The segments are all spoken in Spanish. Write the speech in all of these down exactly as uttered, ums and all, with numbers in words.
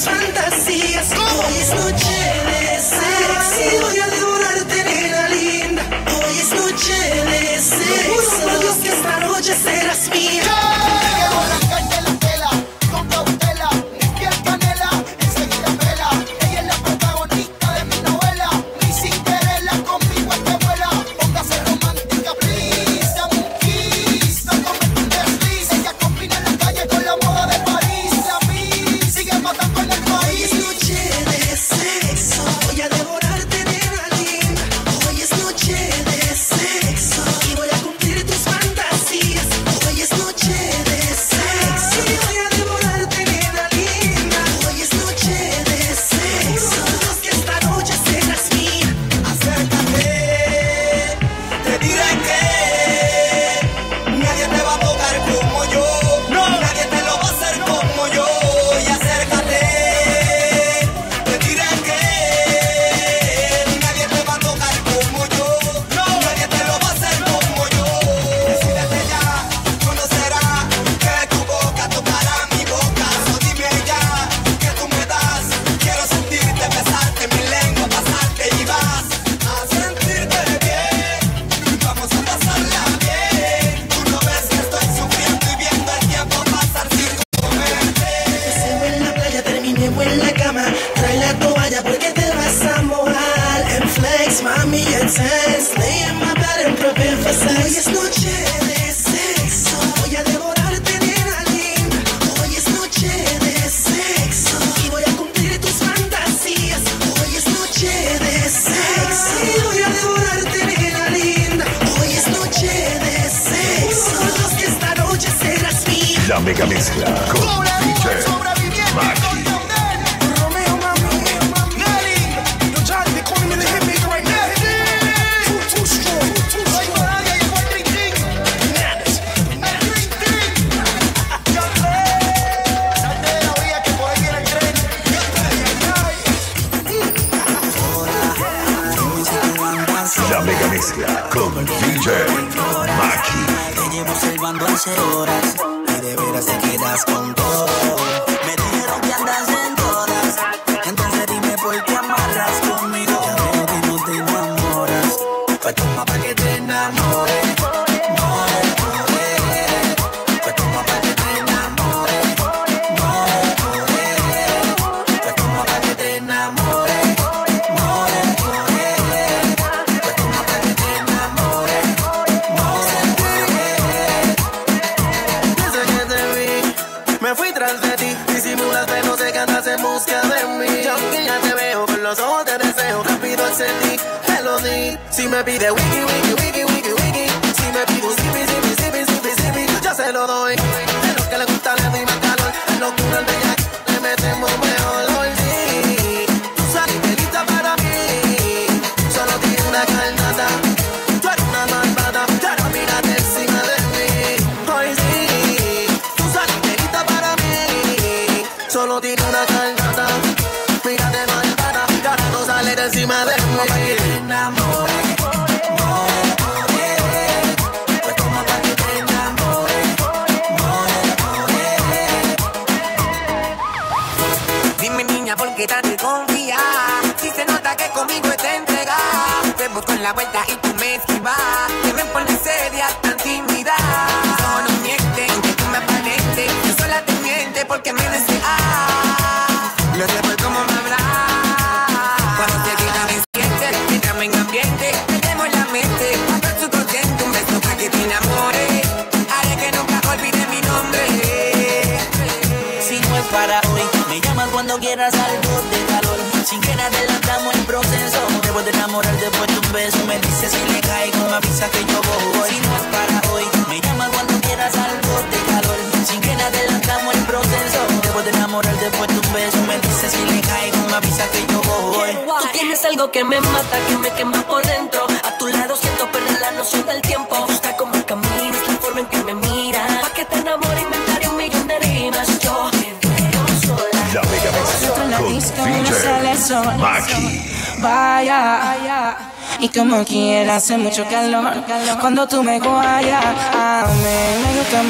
fantasías. Hoy es noche de sexo, voy a devorarte, nena linda. Hoy es noche de sexo, por Dios que esta noche serás mía. La mega mezcla con D J Maki. La mega mezcla con D J Maki. Te llevo observando hace horas y de veras te quedas con todo. Me dijeron que andas en todas, entonces dime por qué amarras conmigo. Ya veo que no te enamoras, pues toma pa' que te enamores. More, more, pues toma pa' que te enamores. More, more, pues toma pa' que te enamores. More, more, pues toma pa' que te enamores. Desde que te vi, me fui tras de ti. Disimulas, pero sé que andas en busca de mí. Yo que ya te veo, con los ojos te deseo. Rápido accedí, te lo di. Si me pide wiki, wiki, wiki, wiki, wiki. Si me pide un zipi, zipi, zipi, zipi, zipi, yo se lo doy. De lo que le gusta le doy más calor. En locura el bellac, le metemos mejor. Hoy sí, tú saliste lista para mí. Solo tiene una carnata. Tú eres una malvada, pero mírate encima de mí. Hoy sí, tú saliste lista para mí. Solo tiene una carnata. Mírate malvada, ahora tú sales de encima de mí. Pa' que te enamores. More, more, pues toma pa' que te enamores. More, more. Dime niña, ¿por qué tan desconfía? Si se nota que conmigo te entregas. Te busco en la vuelta y tú me esquivas. Que me pones seria, tan tímida. Solo miente, aunque tú me aparentes. Yo sola te miente porque me deseas. No sé por cómo me hablas. Cuando te diga me sientes, entramos en ambiente. Metemos la mente, hasta el subconsciente. Un beso pa' que te enamores. Haré que nunca olvide mi nombre. Si no es para hoy, me llamas cuando quieras algo de calor. Sin que adelantamos el proceso. Debo de enamorar después de un beso. Me dices si le caigo, me avisa que yo voy. Si no es para hoy, me llamas cuando quieras algo de calor. Sin que adelantamos el proceso. Debo de enamorar después de un beso. Me dices si le caigo, me avisa que yo voy. Tú tienes algo que me mata, que me quema por dentro. A tu lado siento perder la noción del tiempo. Me gusta cómo caminas, la forma en que me miras. Pa' que te enamore, inventaré un millón de rimas. Yo te veo sola. La mega mezcla con D J Maki. Vaya, y como quiera hace mucho calor cuando tú me guayas. A mí me gusta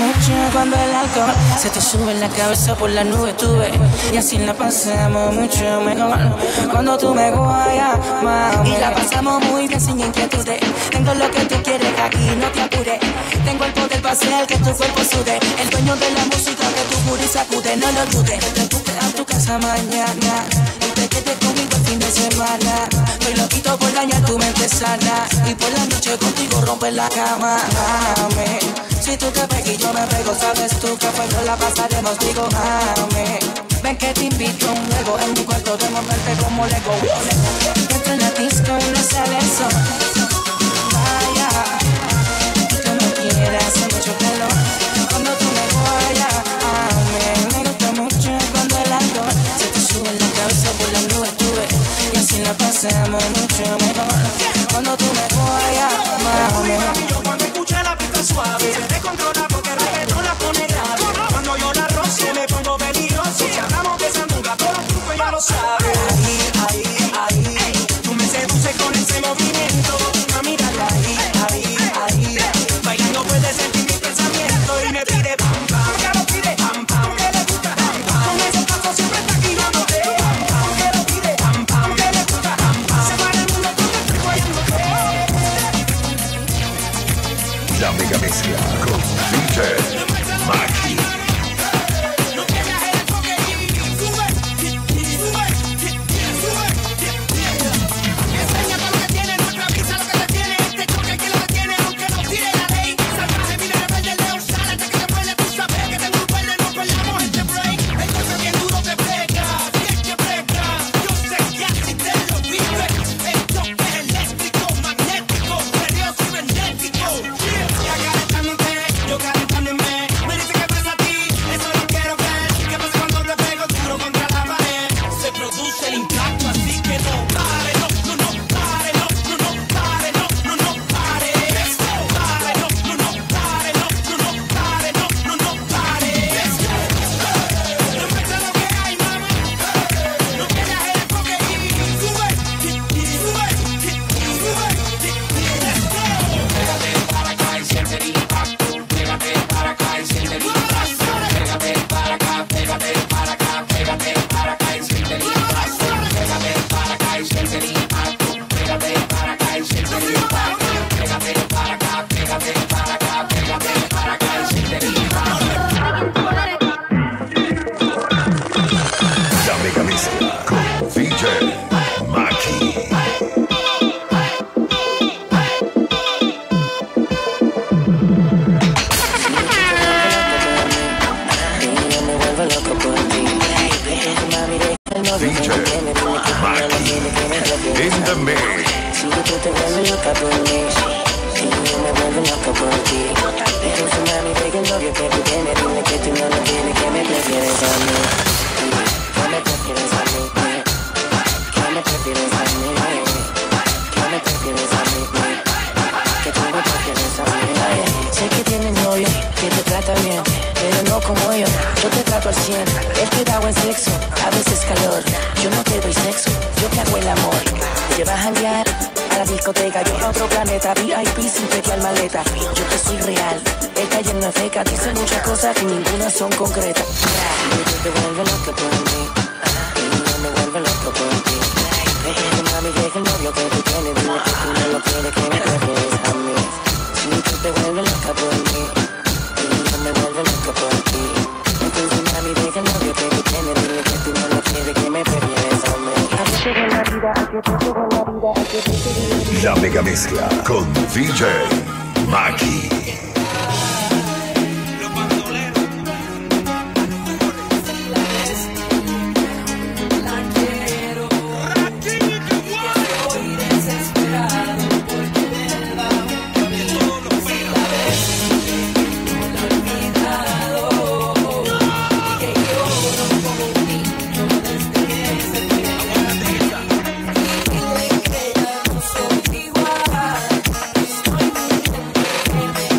mucho cuando el alcohol se te sube en la cabeza por la nube tuve. Y así la pasamos mucho mejor cuando tú me guayas, mami. Y la pasamos muy bien sin inquietudes. Tengo lo que tú quieres aquí, no te apures. Tengo el poder para hacer que tu cuerpo sude. El dueño de la música que tu booty sacude, no lo dudes. Te busque a tu casa mañana y te quedes conmigo el fin de semana. Estoy loquito por dañar tu mente sana y por la noche contigo romper la cama, mami. Si tú te pegas y yo me pego, sabes tú que fuego la pasaremos, digo, mami. Ven que te invito a un juego en mi cuarto de moverte como Lego. Dentro en la disco no sale el sol. Vaya, y tú no quieres hacer mucho calor. Cuando tú me vayas, mami. Me gusta mucho cuando el alcohol se te sube en la cabeza por la nube tuve. Y así la pasamos mucho mejor cuando tú me vayas, mami. Cuando escucha la pista suave, se descontrola porque el reggaetón la pone grave. Cuando yo la roce me pongo peligroso. Si hablamos de sandunga, todo el truco ya lo sabe. Ahí, ahí, ahí, tú me seduces con ese movimiento. Mami, dale ahí, ahí, ahí. Bailando puedes sentir mi pensamiento y me pide pam, pam. Que lo pide pam, pam. Que le gusta pam, pam. Con ese paso siempre está guiándote. Pam, pam. Que lo pide pam, pam. Que le gusta pam, pam. Se para el mundo porque estoy guayándote. La mega mezcla con D J Maki. D J Maki in the mix. Si tú te vuelves loca por mí, si yo me vuelvo loca por ti. Entonces mami, deja el novio que tú tienes, dile que tú no lo tienes, que me prefieres a mí. Que me prefieres a mí, que me prefieres a mí, que me prefieres a mí, que tú me prefieres a mí. Sé que tienes novio, que te trata bien, pero no como yo, yo te trato al cien. Él te da buen sexo, a veces calor. Yo no te doy sexo, yo te hago el amor. Te vas a janguear a la discoteca, yo a otro planeta, V I P sin pequear maleta. Yo te soy real, esta llena de feca, dice muchas cosas que ninguna son concretas. Y tú te vuelves loco por mí, y yo me vuelvo loco por ti. Déjame mami, deja el novio que tú tienes, dile que tú no lo quieres, que me prefieres a mí. Si tú te vuelves loca por mí, y yo me vuelvo loco por ti. Entonces mami, deja el novio que tú tienes, dile que tú no lo quieres, que me prefieres a mí. La mega mezcla con D J Maki. Igual, estoy muy bien.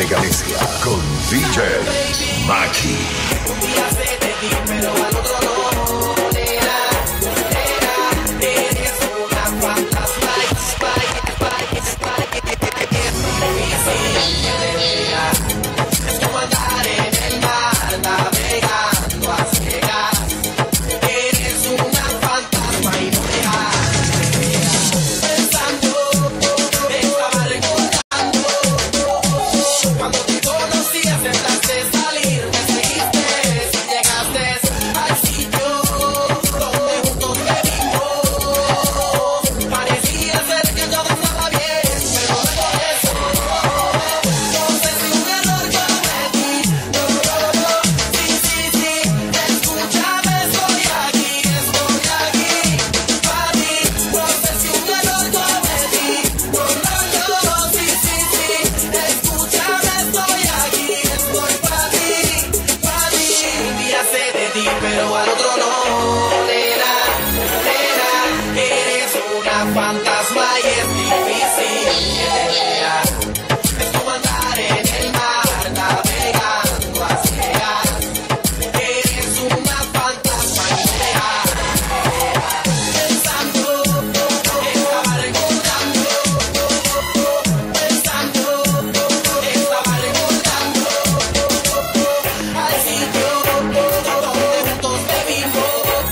mega mezcla con D J Maki. Un día sé de ti, pero al otro no. Nena, nena, eres una fantasma. Spike, spike, spike. Es difícil que te vea. Es como andar en el mar, navegando a ciegas. Eres una fantasma y no dejas. Pensando, estaba recordando cuando te conocí, aceptaste salir, me seguiste y llegaste al sitio donde juntos te vimos. Parecía ser que todo estaba bien, pero no por eso. No sé si un error cometí. No, no, no, sí, sí, sí. Escúchame, estoy aquí, estoy aquí para ti. No sé si un error cometí. No, no, no, sí, sí, sí. Escúchame, estoy aquí, estoy para ti, para ti. Un día sé de ti, pero al otro no. Nena, nena, eres una fantasma y es difícil que te vea. Es como andar en el mar, navegando a ciegas. Eres una fantasma y no dejas. Pensando, estaba recordando. Pensando, estaba recordando al sitio donde juntos te vimos.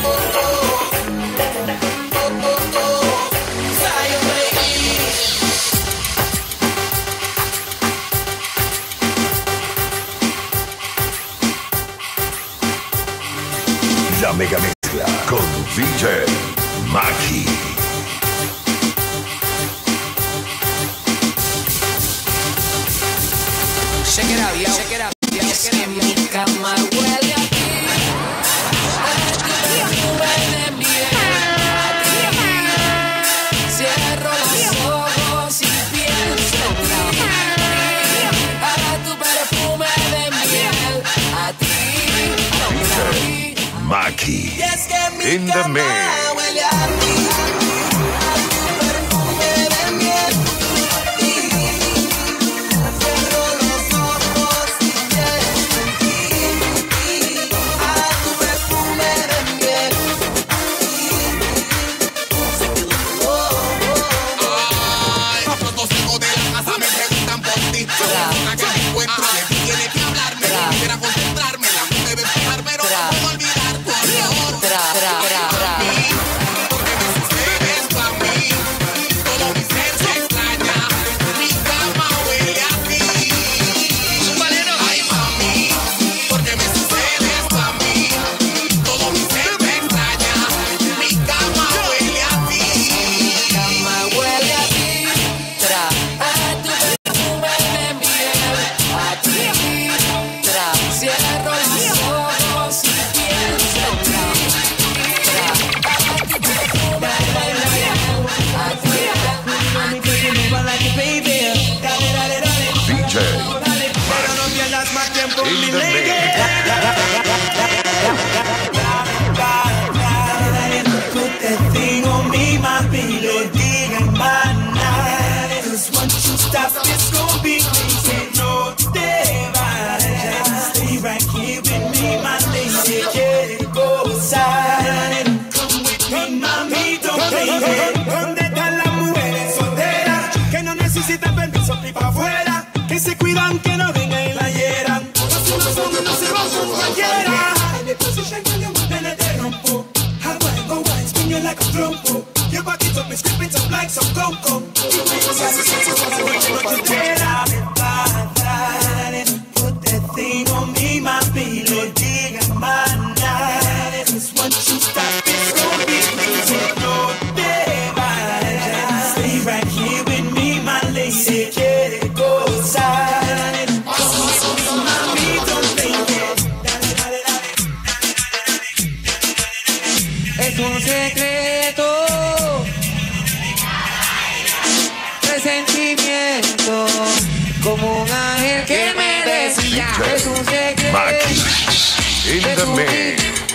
Zion, baby. La mega mezcla con D J Maki. Check it out, yo. Check it out, yo. Check it out, yo. Mi cama huele a ti. A tu perfume de miel. Cierro los ojos y pienso en ti. A tu perfume de miel. A ti. D J Maki. Y es que mi In the cama mix. huele a ti, a tu perfume de miel. Cierro los ojos y pienso en ti, a tu perfume de miel. Ay, los hijos de la casa me preguntan por ti. Nunca que me encuentro de ti tiene que hablarme. Quisiera concentrarme, la mente debe fijar, pero no puedo olvidar tu amor. Porque me sucedes pa' mí, todo mi ser se extraña. Mi cama huele a ti. Ay, mami, porque me sucedes pa' mí, todo mi ser me extraña. Mi cama huele a ti. Cama huele a ti. Tra. A tu perfume de miel. A ti. Tra. Cierro los ojos y pienso en ti. Tra. A tu perfume de miel. A ti. D J Maki. In the mix. Put that thing on me, my baby, digging my night. 'Cause once you stop, it's gonna be crazy. No te vayas. Stay right here with me, my lady. Quiere gozar. Come with me, mami, don't play it. ¿Dónde están las mujeres solteras que no necesitan permiso ni pa' afuera? Que se cuidan, que no vengan y la hieran. Los unos son, no se van con cualquiera. En el position cuando yo mueve te rompo. How I go wide, spin you like a trompo. Your body top me scripting up like some coco. You make me sassy, sassy, sassy, what you want to do? Put that thing on me, my baby, diga my night. 'Cause once you stop, it's gonna be crazy. No te vayas. Stay right here with me, my lady. Quiere gozar. Come with me, mami, don't play it. Dale, dale, dale. Es un secreto, presentimiento, como un ángel que me decía. Es un secreto, Maki. In the mix.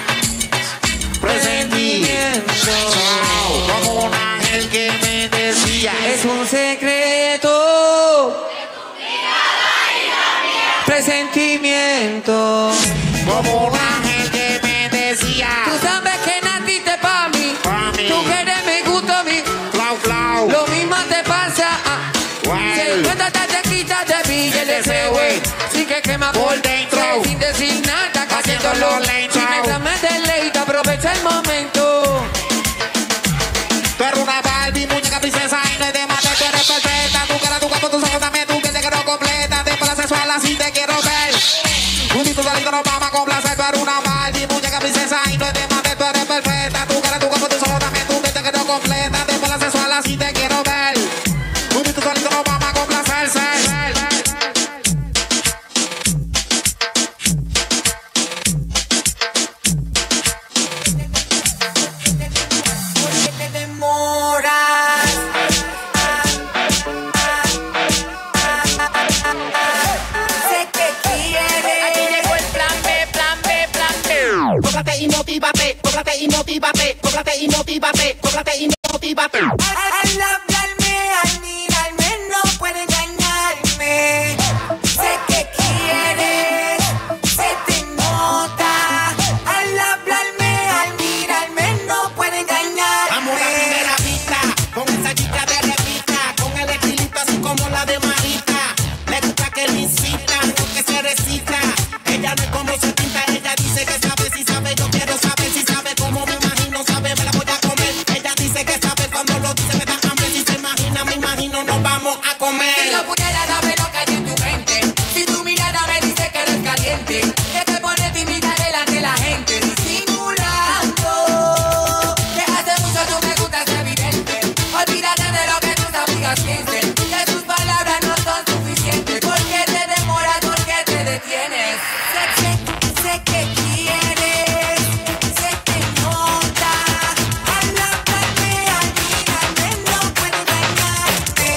presentimiento, como un ángel que me decía. Es un secreto. Mira la ira. como la gente me decía. Tú sabes que naciste pa' mí, Pa' mí. tú que eres mi gusto a mí. Flau, flau. Lo mismo te pasa. Ah. Well. Si cuenta te quitas de billetes de ese güey. Sí que quema Por por dentro. dentro. Sin decir nada, haciéndolo Haciéndolo lento. Si mientras me deleita, aprovecha el momento. Tú eres una Barbie, muñeca princesa y no es de mate, tú eres perfecta. Tu cara, tu cuerpo, tus ojos también, tú que te quiero completa. De para sexual así te quiero ver. Juntitos saliendo nos vamos a complacer. Tú eres una Barbie, muñeca princesa y no es de mate, tú eres perfecta. Tu cara, tu cuerpo, tus ojos también, tú que te quiero completa. De para sexual así te quiero ver. Juntitos saliendo nos vamos a complacerse. Porque te demoras. Sé que quieres. Aquí llegó el plan B, plan B, plan B. Cóbrate y motívate, cóbrate y motívate, cóbrate y motívate, cóbrate y motívate. Al hablarme, al mirarme, no puede engañarme. Sé que quieres, se te nota. Al hablarme, al mirarme, no puede Amor a engañarme. primera vista, con esa chica de revista, con el estilito así como la de Marita. Le gusta que le incita, no que se recita. Ella no es como se pinta, ella dice que sabe, si sabe, yo quiero saber si sabe cómo me imagino, sabe, me la voy a comer. Ella dice que sabe cuando lo dice me da hambre, si se imagina, me imagino, nos vamos a comer. Si yo pudiera saber lo que hay en tu mente, si tu mirada me dice que eres caliente, que te pone tímida delante de la gente, disimulando, que hace mucho tú me gustas evidente, olvídate de lo que tus amigas piensen, que tus palabras no son suficientes, porque te demoras, porque te detienes, sé, sé, sé que quieres, sé que nota, al hablarme, al mirarme, no puedo engañarte.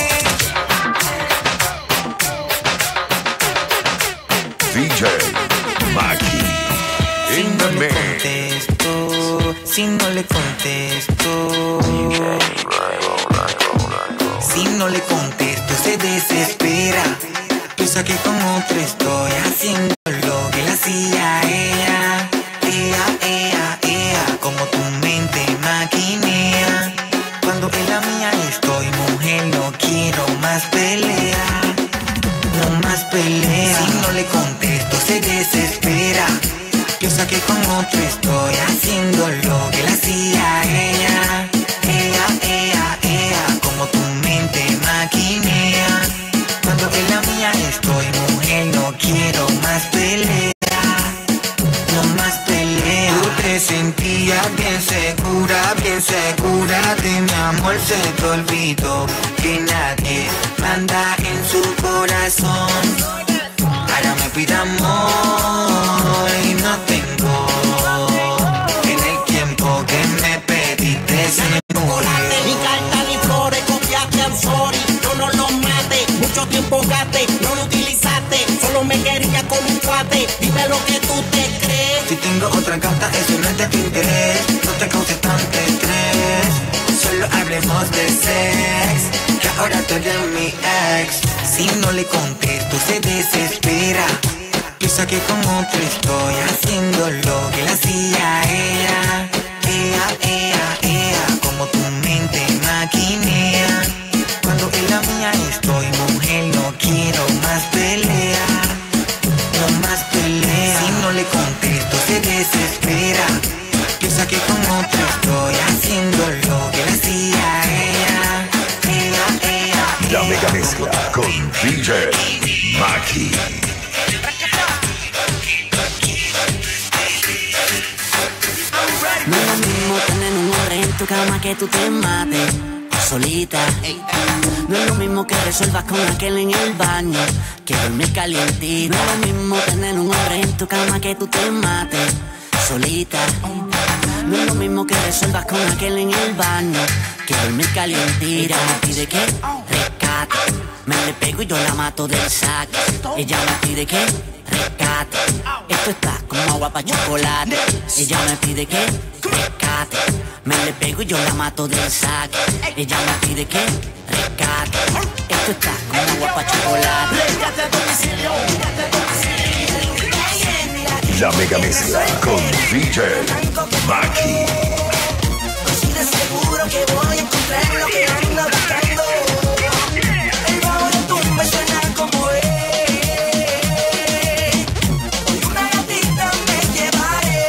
D J Maki Si in no the le mix. contesto, si no le contesto, si no le contesto se desespera. Piensa que con otro estoy haciendo lo que le hacía a ella. Ea, ea, ea, como tu mente maquinea. Cuando en la mía estoy, mujer, no quiero más pelea. No más pelea. Si no le contesto se desespera. Piensa que con otro estoy haciendo lo que le hacía a ella. Ea, ea, ea, como tu mente maquinea. Cuando en la mía estoy, mujer, no quiero más pelea. No más pelea. Tú te sentías bien segura, bien segura de mi amor. Se te olvidó que nadie manda en su corazón. Ahora me pide amor y no tengo. En el tiempo que me pediste se Ni murió. carta ni flores, copiaste al sorry. Yo no lo maté, mucho tiempo gasté, no lo utilizaste. Solo me quería como un cuate. Dime lo que tú te crees. Si tengo otra carta, eso no es de tu interés. No te causes tanto estrés. Solo hablemos de sex, que ahora tú eres mi ex. Si no le contesto, se desespera. Piensa que con otro estoy haciendo lo que le hacía a ella. Ea, ea, ea, como tu mente maquinea. Cuando en la mía estoy, mujer, no quiero más pelea. No más pelea. Si no le contesto se desespera. Piensa que con otro estoy haciendo lo que le hacía a ella. Ea, ea, La ea, mega mezcla con D J Maki. No es lo mismo tener un hombre en tu cama que tú te mates solita. No es lo mismo que resuelvas con aquel en el baño que dormir calientita. No es lo mismo tener un hombre en tu cama que tú te mates solita. No es lo mismo que resuelvas con aquel en el baño que dormir calientita. Ella me pide que rescate, me le pego y yo la mato del saque. Ella me pide que rescate, esto está como agua pa' chocolate. Ella me pide que rescate, me le pego y yo la mato del saque. Ella me pide que rescate, esto está como agua pa' chocolate. La mega mezcla con D J Maki. Así de seguro que voy a encontrar lo que ando buscando. El bajo de tu me suena como es. Hoy una gatita me llevaré.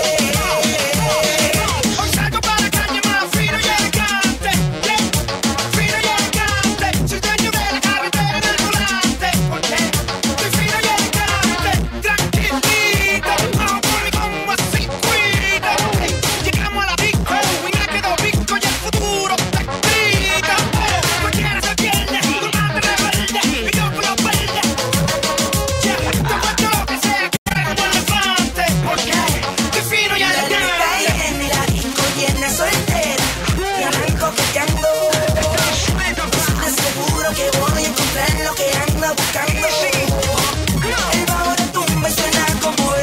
Hoy salgo para la calle más fino y elegante, yeah. Fino y elegante. Soy dueño de la carretera en el volante. ¿Por qué? Soy fino y elegante. Tranquilito, vamos por mi como así, cuida. Hey, llegamos a la disco, Wina quedó rico y el futuro está escrito. Oh, cualquiera se pierde, tu madre rebelde y yo con los verdes. Yeah, te cuento lo que sea, que como elefante. ¿Por qué? Soy fino y La lista elegante. llena y la disco llena soltera. Y arranco coqueteando. Así de seguro que voy a encontrar lo que ando buscando. El bajo de tu me suena como es.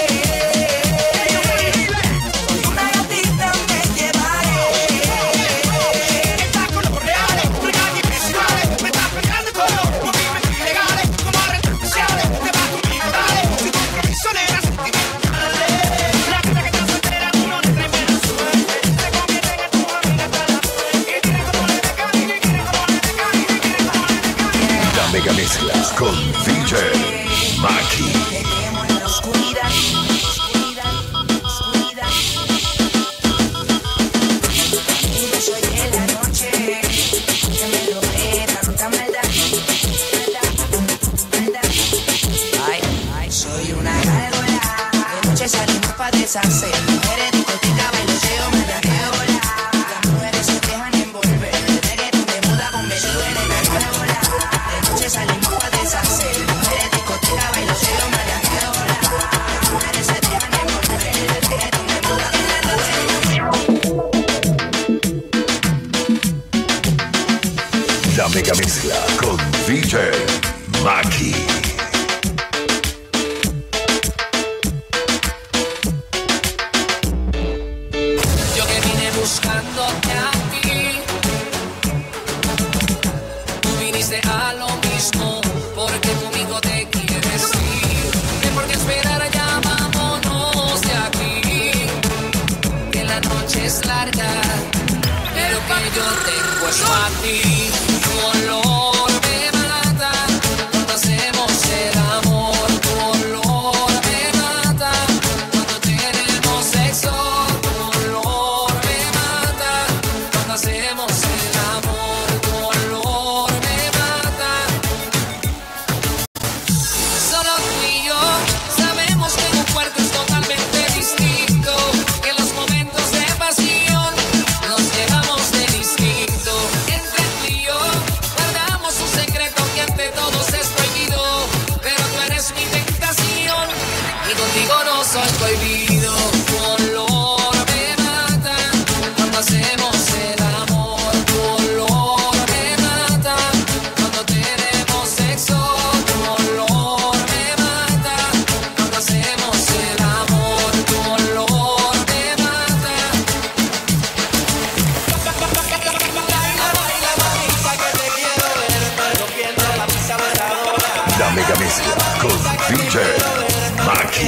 Hoy una gatita me llevaré. Estás con los reales, regaños visuales. Me estás peleando con los movimientos ilegales. Como redes especiales, te vas conmigo, dale. Sin compromiso, nena, sentimentales. La gente que está soltera, tú no le traes buena suerte. Se convierten en tus amigas hasta la muerte. Y quieren como le decan, y quieren como le decan, y quieren como le decan. La mega mezcla con D J Maki. Tenemos en la oscuridad, oscuridad, oscuridad. Y yo soy en la noche, que me lo ve, tanta maldad, maldad, maldad. Ay, ay, soy una gárgola. De noche salimos pa' deshacer. Mujeres, discoteca, bailoteo, mariajeo, la. Las mujeres se dejan envolver. Reggaeton de moda convertido en la gárgola. De noche salimos pa' deshacer. Mujeres, discoteca, bailoteo, mariajeo, la. Las mujeres se dejan envolver. Reggaeton de moda en la noche. La mega mezcla con D J Maki. Yo que vine buscándote a ti, tú viniste a lo mismo, porque conmigo te quieres ir. Que por qué esperar, ya vámonos de aquí, que la noche es larga, pero que yo tengo es a ti. Tu olor me mata cuando hacemos el amor, tu olor me mata cuando tenemos sexo, tu olor me mata cuando hacemos el amor, tu olor me mata. Solo tú y yo sabemos que un cuerpo es totalmente distinto, que los momentos de pasión nos llevamos de distinto. Entre tú y yo guardamos un secreto que ante todos es prohibido, pero tú eres mi tentación y contigo no soy prohibido. Tu olor me mata cuando hacemos el amor, tu olor me mata cuando tenemos sexo, tu olor me mata cuando hacemos el amor, tu olor me mata. La mega mezcla con D J Maki.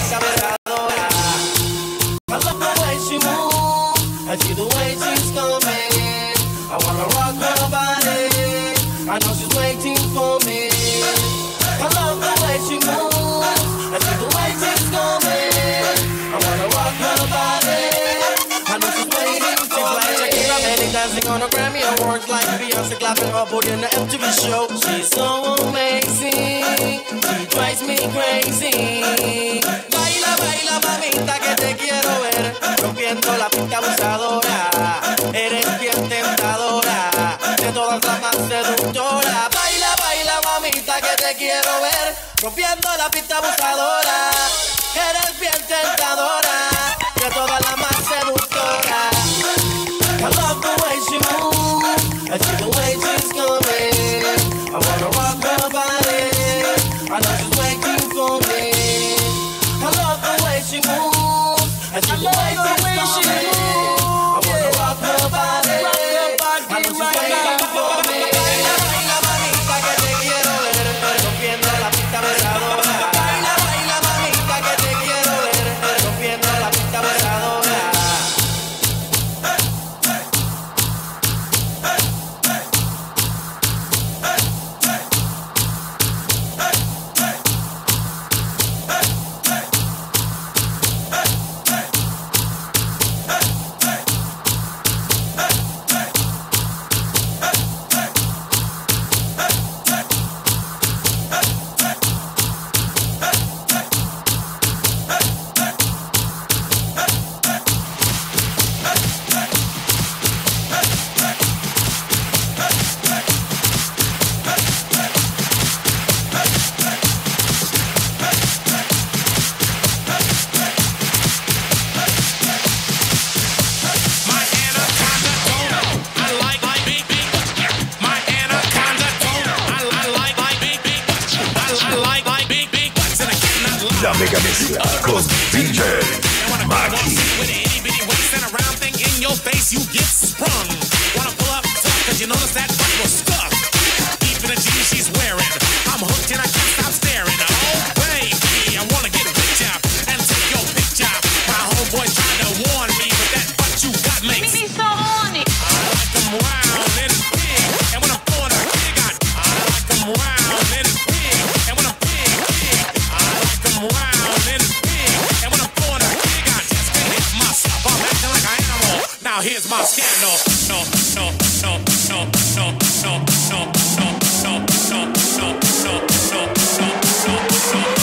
I love the way she moves, I see the way she's coming. I wanna rock her body, I know she's waiting for me. I love the way she moves, I see the way she's coming. I wanna rock her body, I know she's waiting. She's like Shakira, Manny dancing on a Grammy Awards, like Beyonce clapping her booty in the M T V show. She's so amazing, she drives me crazy. Baila, baila, mamita, que te quiero ver rompiendo la pista abusadora. Eres bien tentadora, de todas las más seductora. Baila, baila, mamita, que te quiero ver rompiendo la pista abusadora. Eres bien tentadora, de todas las más seductora. I love the way she moves, I see the way she's coming. I wanna rock her body, I know she's waiting for me. I love the way she moves, I see the way she's coming. I wanna rock her body, I know she's waiting for me. Baila, baila, mamita, que te quiero ver rompiendo la pista abusadora. Baila, baila, mamita, que te quiero ver Mezcla con D J Maki. With an itty bitty waist and a round thing in your face, you get sprung. Wanna pull up tough, cause you notice that butt was stuck. Deep in the jeans she's wearing, I'm hooked and I can't stop staring. Oh baby, I wanna get with ya and take your picture. My homeboy tried to warn me, but that butt you got makes me so horny. I like them round and big, and when I'm throwing a big, I, I like them round and big, and when I'm big, big, I like them round and big, and when I'm throwing a big, I just can't help myself. I'm acting like an animal. Now here's my scandal. No, no, no, no, no, no, no, no, no, no, no, no, no, no, no.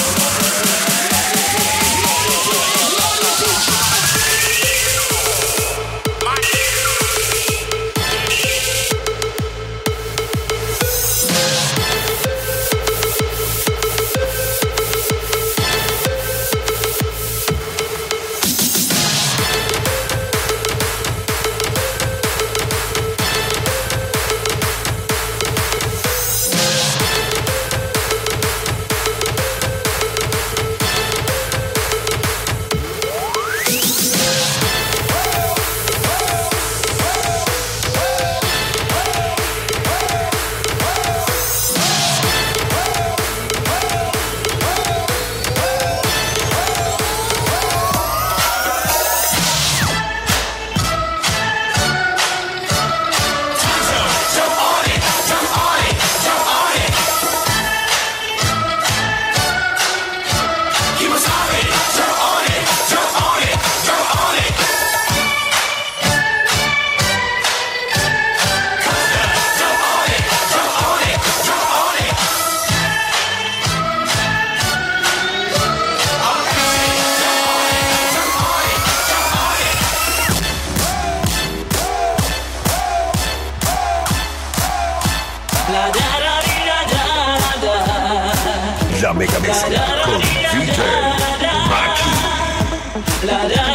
La mega mezcla con D J Maki.